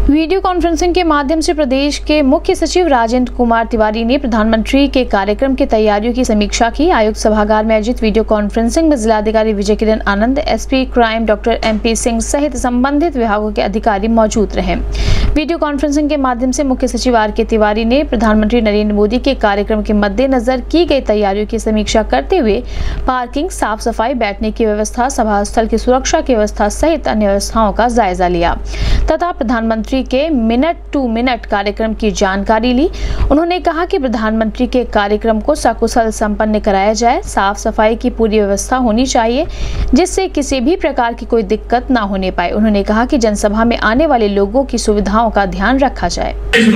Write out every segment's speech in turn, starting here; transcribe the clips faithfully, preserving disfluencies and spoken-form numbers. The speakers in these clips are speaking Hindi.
वीडियो कॉन्फ्रेंसिंग के माध्यम से प्रदेश के मुख्य सचिव राजेंद्र कुमार तिवारी ने प्रधानमंत्री के कार्यक्रम की तैयारियों की समीक्षा की। आयुक्त सभागार में आयोजित वीडियो कॉन्फ्रेंसिंग में जिलाधिकारी Vijay Kiran Anand, SP crime doctor MP Singh सहित संबंधित विभागों के अधिकारी मौजूद रहे। वीडियो कॉन्फ्रेंसिंग के माध्यम से मुख्य सचिव आर के तिवारी ने प्रधानमंत्री नरेंद्र मोदी के कार्यक्रम के मद्देनजर की गई तैयारियों की समीक्षा करते हुए पार्किंग, साफ सफाई, बैठने की व्यवस्था, सभा स्थल की सुरक्षा की व्यवस्था सहित अन्य व्यवस्थाओं का जायजा लिया तथा प्रधानमंत्री के मिनट टू मिनट कार्यक्रम की जानकारी ली। उन्होंने कहा कि प्रधानमंत्री के कार्यक्रम को सकुशल संपन्न कराया जाए, साफ सफाई की पूरी व्यवस्था होनी चाहिए जिससे किसी भी प्रकार की कोई दिक्कत ना होने पाए। उन्होंने कहा कि जनसभा में आने वाले लोगों की सुविधाओं का ध्यान रखा जाए।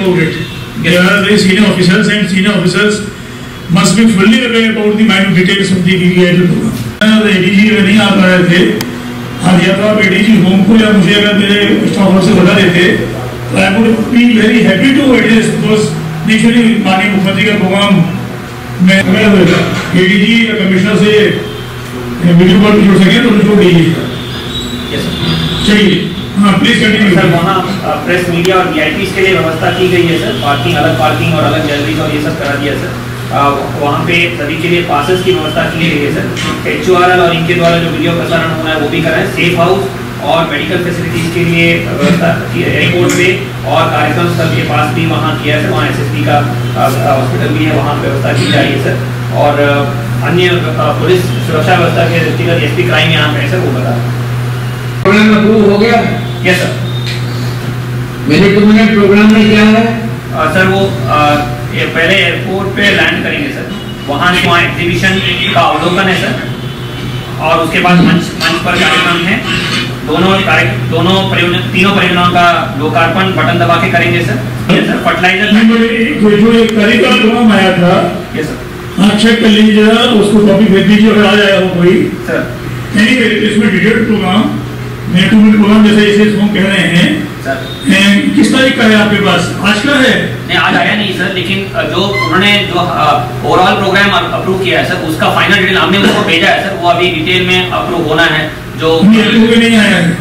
हाँ या तो आप एडीजी होम को या मुझे अगर मेरे स्टाफ हाउस से बता देते तो I would be very happy to address because naturally माननीय मुख्यमंत्री का प्रोग्राम में एडीजी या कमिश्नर से वीडियो कॉल जुड़ सके तो उनको दीजिए। चलिए हाँ प्लीज कंटिन्यू। सर वहाँ प्रेस मीडिया और वीआईपी के लिए व्यवस्था की गई है सर, पार्किंग अलग पार्किंग और अलग गैलरीज और ये सब करा दिया सर। वहाँ पे सभी के लिए पासेस की व्यवस्था की गई है सर। एचओआरएल और इनके द्वारा जो वीडियो प्रसारण होना है वो भी कराएं। सेफ हाउस और मेडिकल फैसिलिटीज के लिए व्यवस्था की एयरपोर्ट पे और कार्यक्रम स्थल के पास भी वहाँ किया है सर। वहाँ एसएसपी का हॉस्पिटल भी है, वहाँ व्यवस्था की जा रही है सर। और अन्य पुलिस सुरक्षा व्यवस्था के दृष्टिगत एसपी क्राइम यहाँ पे है सर, वो बता प्रोग्राम अप्रूव हो गया? Yes sir. Minute to minute program में क्या है सर? वो ये पहले एयरपोर्ट पे लैंड करेंगे सर, वहाँ से वहाँ एग्जीबिशन का अवलोकन है सर और उसके बाद मंच मंच पर कार्यक्रम है। दोनों दोनों परियोजना तीनों परियोजनाओं का लोकार्पण बटन दबा के करेंगे सर। ये सर फर्टिलाइजर जो एक कार्यक्रम प्रोग्राम आया था ये सर, हाँ चेक कर लीजिए जरा, उसको कॉपी भेज दीजिए अगर आ जाएगा वो कोई सर। एनीवे इसमें detailed program minute to minute program जैसे इसे हम कह रहे हैं सर। किस तारीख का है आपके पास? आज का है? नहीं आज आया नहीं सर, लेकिन जो उन्होंने जो ओवरऑल प्रोग्राम अप्रूव किया है सर उसका फाइनल डिटेल हमने उसको भेजा है सर। वो अभी डिटेल में अप्रूव होना है जो नहीं आया है।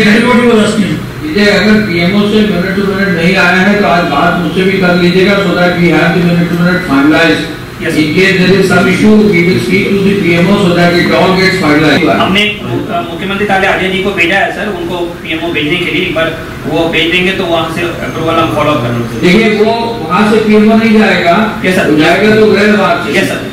अगर पीएमओ से मिनट टू मिनट नहीं आया है तो आज बात मुझसे भी कर लीजिएगा so that we have the minute to minute finalized. In case there is some issue, we will speak to the P M O so that it all gets finalized. हमने मुख्यमंत्री कार्यालय अजय जी को भेजा है सर, उनको पीएमओ भेजने के लिए। एक बार वो भेज देंगे तो वहाँ से अप्रूवल हम फॉलो अप कर लेंगे। देखिए वो वहाँ से पीएमओ नहीं जाएगा, यस सर, जाएगा तो गृह विभाग से। Yes sir.